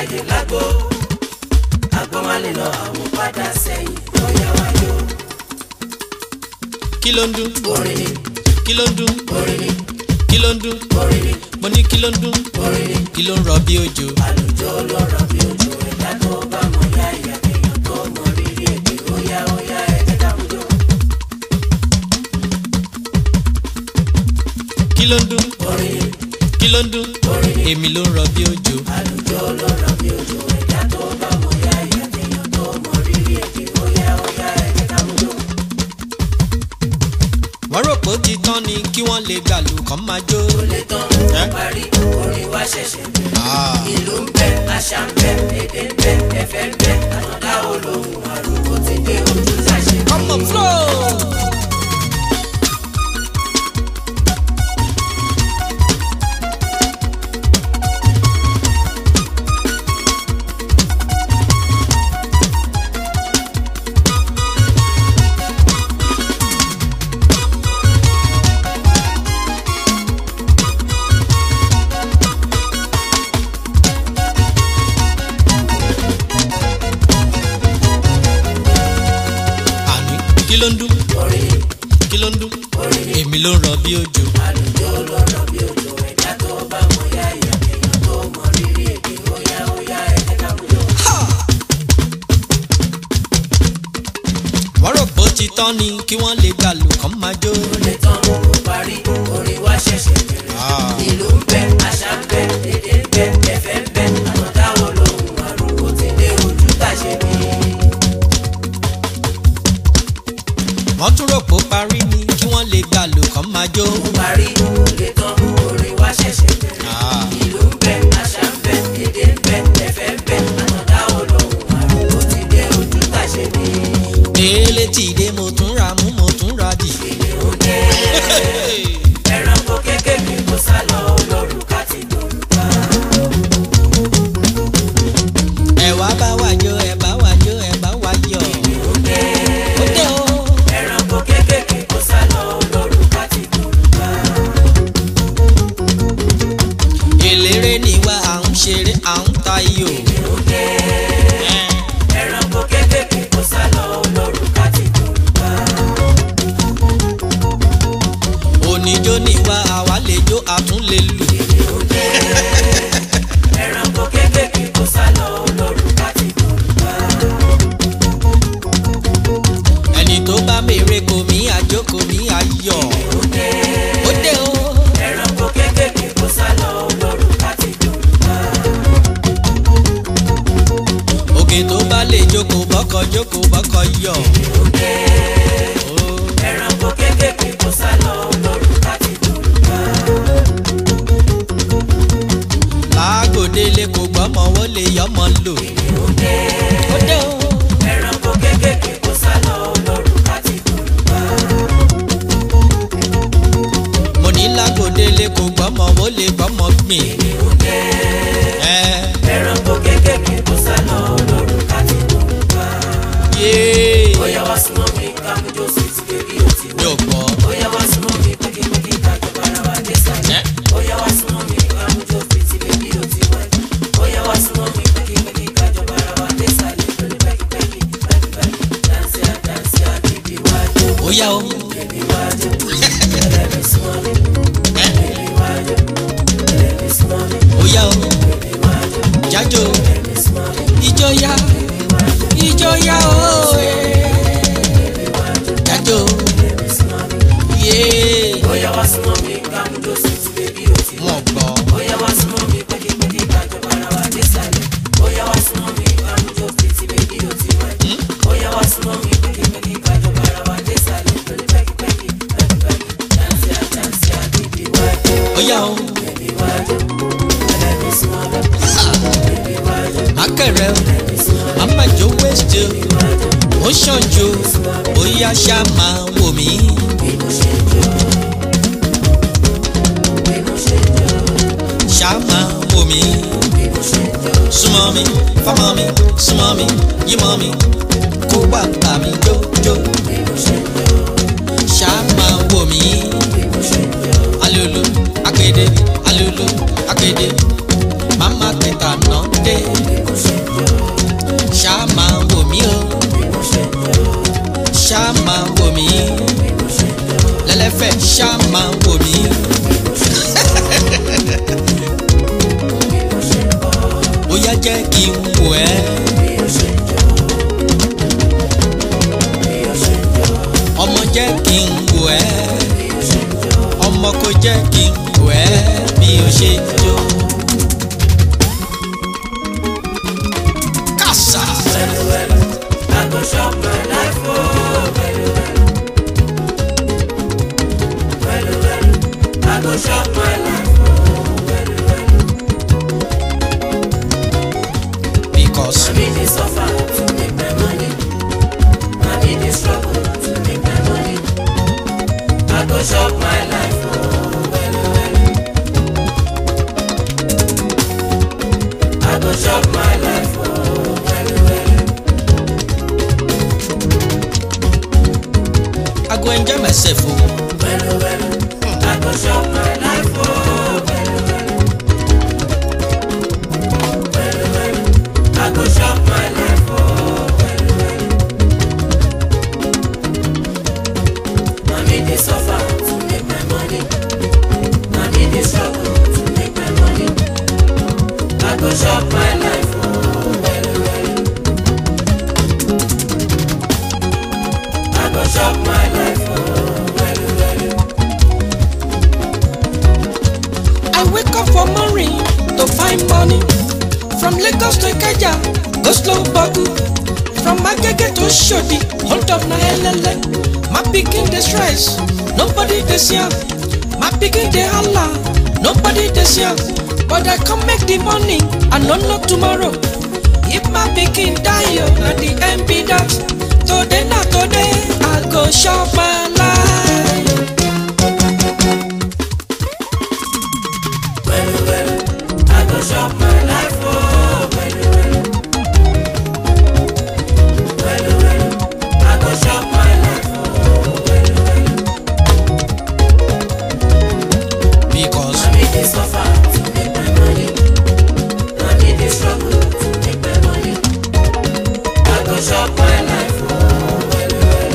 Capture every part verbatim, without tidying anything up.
àyè lágbo àgbo má lè lọ àwọn padà sẹ́yìn ó yá wá jó. Kí ló ń dún? Orin ni. Kí ló ń dún? Orin ni. Kí ló ń dún? Orin ni. Mo ní kí ló ń dún? Orin ni. Kí ló ń rọ̀ bí òjò? Àlùjọ ló rọ̀ bí òjò ẹ̀dá tó bá mọ̀ yá ìyá èèyàn tó mọ rírì èdè ó yá ó yá ẹ̀jẹ̀ dáhùn jó. Kí ló ń dún? Orin ni. Kí ló ń dún? Orin ni. Èmi ló ń rọ̀ bí òjò. Àlùjọ ló rọ̀ bí òjò ẹ̀dá tó bá mọ̀ yá ìyá èèyàn tó mọ rírì èdè ó yá ó yá ẹ̀jẹ̀ dáhùn jó. Wọ́n rò pé ó ti tán ni kí wọ́n lè gbàlù kàn máa jó. Ó lè tán ó parí orin wa ṣẹ̀ṣẹ̀ bẹ̀rẹ̀. Ìlú ń bẹ àṣà ń bẹ èdè ń bẹ ẹ̀fẹ̀ ń bẹ àtọ̀dá olóhùn àrùkò ti dé ojú ṣàṣẹ. Ọmọ flow. Kí ló ń dún? Orin ni. Kí ló ń dún? Orin ni. Èmi ló ń rọ̀ bí òjò. Àlùjọ ló rọ̀ bí òjò ẹ̀dá tó bá mọ̀ yá ìyá èèyàn tó mọ rírì èdè ó yá ó yá ẹ̀jẹ̀ dáhùn jó. Wọ́n rò pé ó ti tán ni kí wọ́n lè gbàlù kàn máa jó. Ó lè tán ó parí orin wa ṣẹ̀ṣẹ̀ bẹ̀rẹ̀. Ìlú ń bẹ àṣà ń bẹ èdè ń bẹ ẹ̀fẹ̀ ń bẹ àtọ̀dá olóhùn àrùkò ti dé ojú ṣàṣẹ bí. Wọ́n tún rò pé ó parí ni kí wọ́n lè gbàlù kàn máa jó. Ó parí ó lè tán orin wa ṣẹ̀ṣẹ̀ bẹ̀rẹ̀. Ìlú ń bẹ àṣà ń bẹ èdè ń bẹ ẹ̀fẹ̀ ń bẹ àtọ̀dá olóhùn àrùkò ti dé ojú ṣàṣẹ bí. Délé tí dé mo tún ra mú mo tún ra dì. Kìnìún dé ẹranko kékèké kó sá lọ olórúkà ti dòrúkà. Ẹ wá bá wa jó, ẹ bá wa jó, ẹ bá wa yọ̀. Kìnìún dé Ó dé o. ẹranko kékèké kó sá lọ olórúkà ti dòrúkà. Eléré ni wá à ń ṣeré à ń tayò. Kìnìún dé ẹranko kékèké kó sá lọ olórúkà ti dòrúkà. Oníjó ni wá àwa lè jó àtún lè lù. Kìnìún dé ẹranko kékèké kó sá lọ olórúkà ti dòrúkà. Ẹni tó bá mèrè kò mí àjókò mí ayọ̀. Kìnìún dé Ó dé o. ẹranko kékèké kó sá lọ olórúkà ti dòrúkà. Òkè tó bá lè jókòó bọ́kọ jókòó bọ́kọ yọ̀. Kìnìún dé Ó. ẹranko kékèké kó sá lọ olórúkà ti dòrúkà. Lágòdélé kò gbọ́mọ wó lè yọmọ lò. Kìnìún dé Ó dé o. ẹranko kékèké kó sá lọ olórúkà ti dòrúkà. Mo ní lágòdélé kò gbọ́mọ wó lè gbọ́mọ gbìn. Kìnìún dé Ẹ ẹranko kékèké kó sá lọ olórúkà ti dòrúkà. yé. Ó yá wá súnmọ́ mi ká mú jó sí ti bébí ó ti wá. Yóò gbọ́. Ó yá wá súnmọ́ mi pẹ́kípẹ́kí ká jọba ara wa dé sàlẹ̀. Ẹ. Ó yá wá súnmọ́ mi ká mú jó sí ti bébí ó ti wá. Ó yá wá súnmọ́ mi pẹ́kípẹ́kí ká jọba ara wa dé sàlẹ̀. Lórí pẹ́kípẹ́kí pẹ́kípẹ́kí dáńsì á dáńsì á bíbí wájú. Ó yá o. Bíbí wájú. Ẹlẹ́mi súnmọ́ mi. Bíbí wájú. Ẹlẹ́mi súnmọ́ mi. Ó yá o. Bíbí wájú. Jájó. Ẹlẹ́mi súnmọ́ mi. Ijó yá. Bíbí wájú. Ijó yá o. Bíbí wájú. Jájó. Ẹlẹ́mi súnmọ́ mi. Yé. Ó yá wá súnmọ́ mi ká mú jó sí ti bébí ó ti wá. Wọ́n gbọ́. Ó yá wá súnmọ́ mi pẹ́kípẹ́kí ká jọba ara wa dé sàlẹ̀. Ó yá wá súnmọ́ mi ká mú jó sí ti bébí ó ti wá. Ó yá wá súnmọ́ mi pẹ́kípẹ́kí ká jọba ara wa dé sàlẹ̀. Lórí pẹ́kípẹ́kí pẹ́kípẹ́kí dáńsì á dáńsì á bíbí wájú. Ó yá o. Bíbí wájú. Ẹlẹ́mi súnmọ́ mi. Bíbí wájú. Akẹrẹ o. Ẹlẹ́mi súnmọ́ mi. Màmá jó wéṣẹ̀ o. Bíbí wájú. Ó ṣàn jó. Ó yá ṣá máa wò mí. Bí mo ṣe jó. Bí mo ṣe jó. Ṣá máa wò mí. Bí mo ṣe jó. Súnmọ́ mi, fọ́mọ́ mi, súnmọ́ mi, yímọ́ mi. Kó wá bá mi jó jó. Bí mo ṣe jó. Ṣá máa wò mí. Bí mo ṣe jó. Alulu, akéde, alulu, akéde. mama pẹ̀tà náà dé. Ṣá máa wò mí o, ṣá máa wò mí. Lẹ́lẹ́fẹ̀ ṣá máa wò mí. Ó yá jẹ́ kí n wò ẹ́. Ọmọ jẹ́ kí n wò ẹ́. Ọmọ kò jẹ́ kí n wò ẹ́ bí o ṣe jó. Kàsà. Well, well, I go shop my life, oh, well, well. Well, well, I go shop my life, oh, well, well. Because I need the suffer to make my money. I need the struggle to make my money. I go shop my life, oh, well, well. I go shop my life, oh, well, well. I go enjoy myself o. Well, well, I go shop my life, oh, well, well. Well, well, I go shop my life, oh, well, well. I need the suffer to make my money. I need the struggle to make my money. I go shop my life, oh, well, well. I go shop my life, oh, well, well. I wake up for morning to find money. From Lagos to Ikeja, go slow buckle. From Agege to Shodi, hold up na helele. My pikin dey stress, nobody dey see am. My pikin dey holla, nobody dey see am. But I come make the money, I no know tomorrow. If my pikin die, yo, na the end be that. Today na today, I go shop my life. Well, well, I go shop my life, oh, well, well. Well, well, I go shop my life, oh, well, well. Because I need the suffer to make my money. I need the struggle to make my money. I go shop my life, oh, well, well.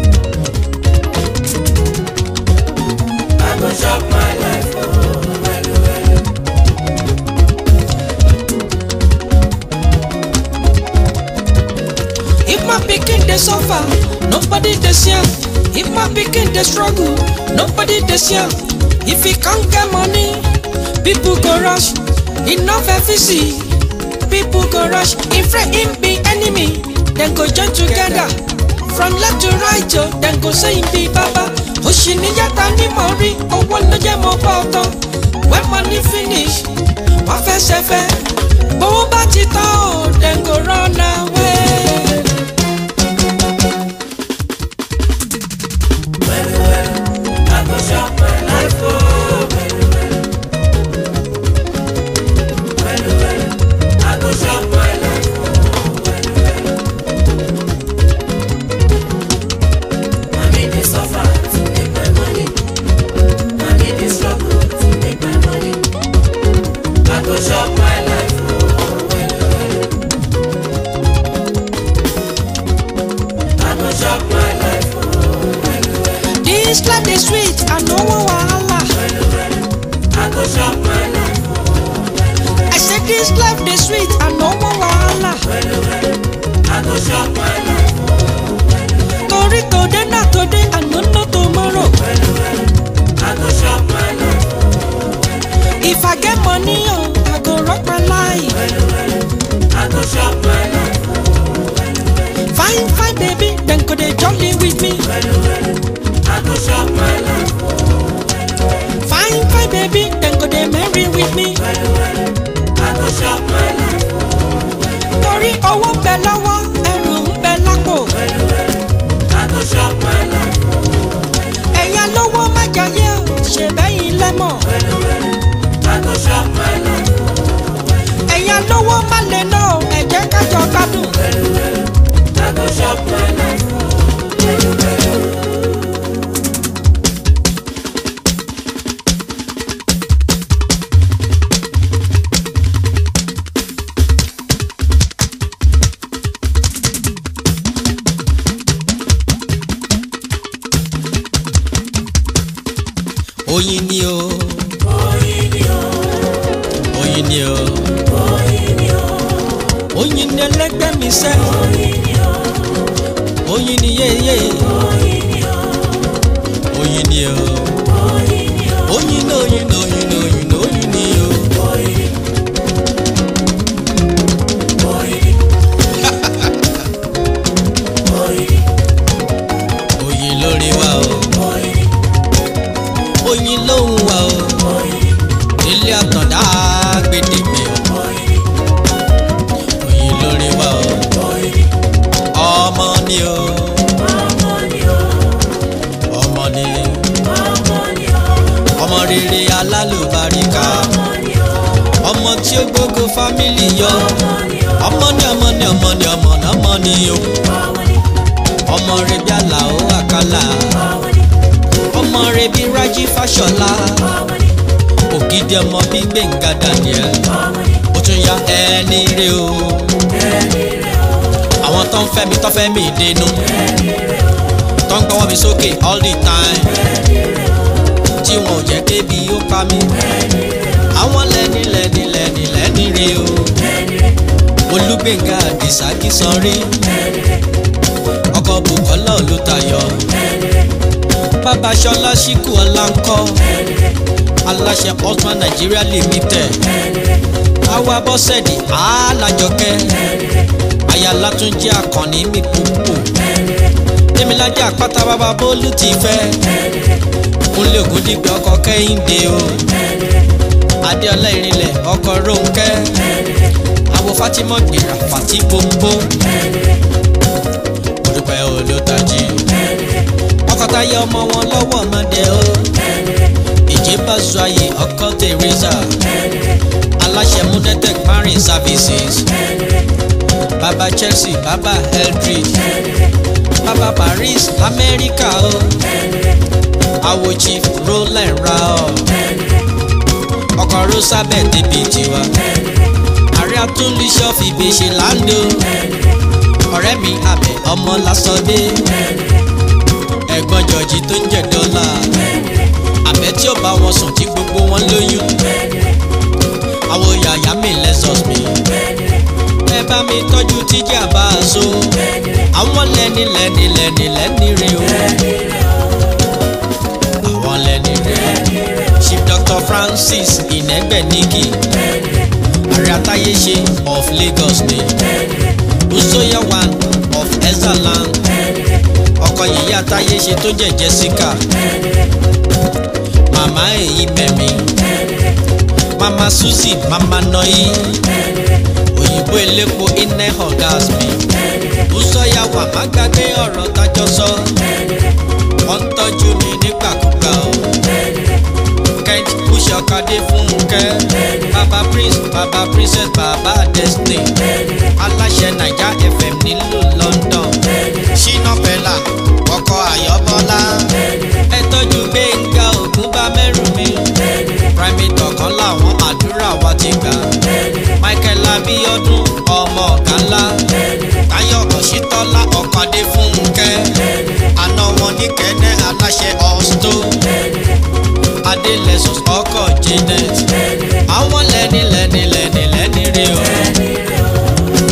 I go shop my life, oh, well, well. If my pikin dey suffer, nobody dey see am. If my pikin dey struggle, nobody dey see am. If he can't get money, people go rush. Enough F E C, people go rush. If friend him be enemy, then go join together. From left to right, oh, then go say him be baba. Òṣìníyàtà ní mọ̀rí, owó ló jẹ́ mọ́ bá ọ̀tọ̀. When money finish, wọ́n fẹ́ ṣẹ̀fẹ̀. Bówó bá ti tán, oh, then go run away. Well, well, I go shop my life, oh, well, well. Well, well, I go shop my life, oh, well, well. I need the suffer to make my money. I need the struggle to make my money. I go shop my life, oh, well, well. I go shop my life, oh, well, well. This life dey sweet, I no wan wahala. I go shop my life, oh, I say this life dey sweet, I no wan wahala. I go shop my life, Torí today na today, I no know tomorrow. I go shop my life, If I get money, oh, I go rock my life. I go shop my life, Fine, fine, baby, then go dey jolly with me. I go shop my life, Fine, fine, baby, then go dey marry with me. I go shop my life, Torí owó ń bẹ lọ́wọ́, ẹrù ń bẹ lápò. I go shop my life, Ẹ̀yà lówó má jayé o, ṣe bẹ́yìn lẹ́mọ̀. I go shop my life, Ẹ̀yà lówó má lè ná o, ẹ jẹ́ ká jọ gbádùn. I go shop my life. oyin ni o oyin ni o, oyin ni o oyin ni o, oyin ni ẹlẹgbẹ́ mi sẹ́ oyin ni o, oyin ni yeye oyin ni o, oyin ni o oyin ni o, oyin ni oyin ni oyin ni oyin ni oyin ni o. oyin oyin oyin oyin lórí wa o oyin oyin lóhùn wa o oyin ilé àtọ̀dá gbèdégbè o oyin oyin lórí wa o oyin ọmọ ni o ọmọ ni o, ọmọ ni ọmọ ni o, ọmọ rere alálùbáríkà ọmọ ni o, ọmọ tí ó gbógo fámìlì yọ ọmọ ni o, ọmọ ni ọmọ ni ọmọ ni ọmọ ni ọmọ ni o ọmọ ni, ọmọ rẹ bí Àlàó Àkàlà ọmọ ni, ọmọ rẹ bí Rájí Fáṣọlá ọmọ ni, ògidì ọmọ bí Gbẹ̀ngà Daniel ọmọ ni, ó tún ya ẹni rẹ o ẹni rẹ o, àwọn tó ń fẹ́ mi tó fẹ́ mi dénú ẹni rẹ o, tó ń gbọ́wọ́ mi sókè all the time ẹni rẹ o, tí wọn ò jẹ́ kébi ó pa mí ẹni rẹ o, àwọn lẹ́ni lẹ́ni lẹ́ni lẹ́ni rẹ o ẹni rẹ, Olúgbénga Àdìsá Kísanrí ẹni rẹ, ọkọ Bùkọ́lá Olùtayọ̀ ẹni rẹ, bàbá Ṣọlá Ṣíkù Ọláńkọ́ ẹni rẹ, aláṣẹ Osman Nigeria Limited ẹni rẹ, àwa Bọ́sẹ̀dì Alájọkẹ́ ẹni rẹ, Ayálà tún jẹ́ Àkànní mi púpọ̀ ẹni rẹ, Tèmilájà Àpáta bàbá Bólú ti fẹ́ ẹni rẹ, Kúnlé Ògúndìgbà ọkọ Kẹ́hìndé o ẹni rẹ, Adéọlá Ìrìnlẹ̀ ọkọ Rónkẹ́ ẹni rẹ, àwọ̀ Fátímọ̀ Gbéra Fàtí Bòǹbò ẹni rẹ, Modúpẹ́ Olótají ẹni rẹ, ọkọ Táyé ọmọ wọn lọ́wọ́ ọmọdé o ẹni rẹ, Ìjẹ́bàzọ́yè ọkọ Teresa ẹni rẹ, aláṣẹ Múdẹ́tẹ̀k Marine Services ẹni rẹ, bàbá Chelsea bàbá Eldridge ẹni rẹ, bàbá Paris Amẹ́ríkà o ẹni rẹ, àwọ̀ Chief Roland Rao ẹni rẹ, ọkọ Rosabeth débi tiwa ẹni rẹ, ààrẹ atúnlíṣọ́ fìbí ṣe láńdó ẹni rẹ, ọ̀rẹ́ mi Àbẹ̀ ọmọ Lásọdé ẹni rẹ, ẹ̀gbọ́n Jọ̀jì tó ń jẹ́ dọ́là ẹni rẹ, Àbẹ̀ tí ó bá wọn sùn tí gbogbo wọn lóyún ẹni rẹ, àwọn yàyà mi lẹ́sọ̀s mi ẹni rẹ, ẹ bá mi tọ́jú tíjì àbá so ẹni rẹ, àwọn lẹ́ni lẹ́ni lẹ́ni lẹ́ni rí o ẹni rẹ o, àwọn lẹ́ni rí ẹni rẹ o, Chief Doctor Francis Ìnẹ́gbẹ̀níkì ẹni rẹ, ààrẹ Atáyéṣe of Lagos ni ẹni rẹ, Uzoya one of Ezaland ẹni rẹ, ọkọ yìí Atáyéṣe tó jẹ́ Jessica ẹni rẹ, màmá èyí mẹ́mi ẹni rẹ, màmá Suzy màmá Nọ́yì ẹni rẹ, òyìnbó elépo iná ọ̀gáàs mi ẹni rẹ̀ Uzoya wà má gbàgbé ọ̀rọ̀ tájọ sọ ẹni rẹ̀ wọ́n ń tọ́jú mi nígbàkúgbà o ẹni rẹ̀ Kent Bush ọ̀kadé Fúnkẹ́ baba prince baba princess baba Destiny ẹni rẹ̀ aláṣẹ Naija F M nílùú London ẹni rẹ̀ Ṣínà Pẹ́lá ọkọ Ayọ̀bọ́lá ẹni rẹ̀ ẹ tọ́jú Gbénga Ògúnbámẹ́rù mi ẹni rẹ̀ primate ọ̀kan làwọn àdúrà wa ti gbà ẹni rẹ̀ Michael Abiodun ọmọ ọ̀gá ńlá ẹni rẹ̀ Táyọ̀ Òṣìtọ́lá ọ̀kadé Fúnkẹ́ ẹni rẹ̀ àna wọn ní kẹ́nẹ́ aláṣẹ ọ̀stó ẹni rẹ̀ Adélẹ́sùn ọkọ̀ Janet ẹni rẹ̀ àwọn lẹ́ni lẹ́ni lẹ́ni lẹ́ni rí o ẹni rẹ̀ o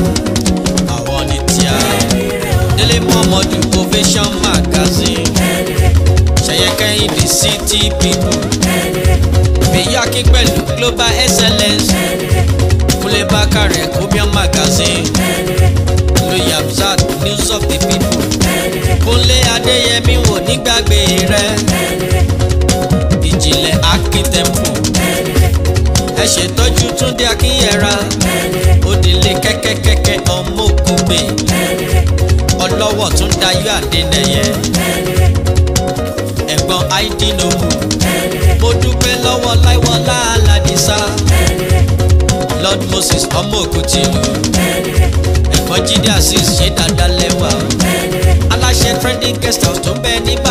àwọn ní tíá ẹni rẹ̀ o Délé Mọ́mọ́dù Ovation Magazine ẹni rẹ̀ Ṣẹ̀yẹ Kẹ́hìndé City People ẹni rẹ̀ Fèyí Akínpẹ̀lú Global Excellence ẹni rẹ̀ Kúnlé Bákàrẹ̀ Obion Magazine ẹni rẹ̀ Lóyè Hamzat News of the People ẹni rẹ̀ Kúnlé Adéyẹmí wò nígbàgbé rẹ̀ ẹni rẹ̀ Ìjìnlẹ̀ Akin Temple ẹni rẹ̀ ẹ ṣètọ́jú Túndé Akínyẹ̀ra ẹni rẹ̀ Òdìlé kẹ́kẹ́kẹ́kẹ́ ọmọ Ògúngbè ẹni rẹ̀ ọlọ́wọ̀ tún Dayọ̀ Adénẹyẹ ẹni rẹ̀ ẹ̀gbọ́n Aidinobu ẹni rẹ̀ mo dúpẹ́ lọ́wọ́ Láìwọlá Aládìsá ẹni rẹ̀ Lord Moses ọmọ Ògùntìlù ẹni rẹ̀ ẹ̀gbọ́n Jídé Azeez ṣe dáadáa lẹ́wà ẹni rẹ̀ aláṣẹ Trendy Guest House tó ń bẹ ní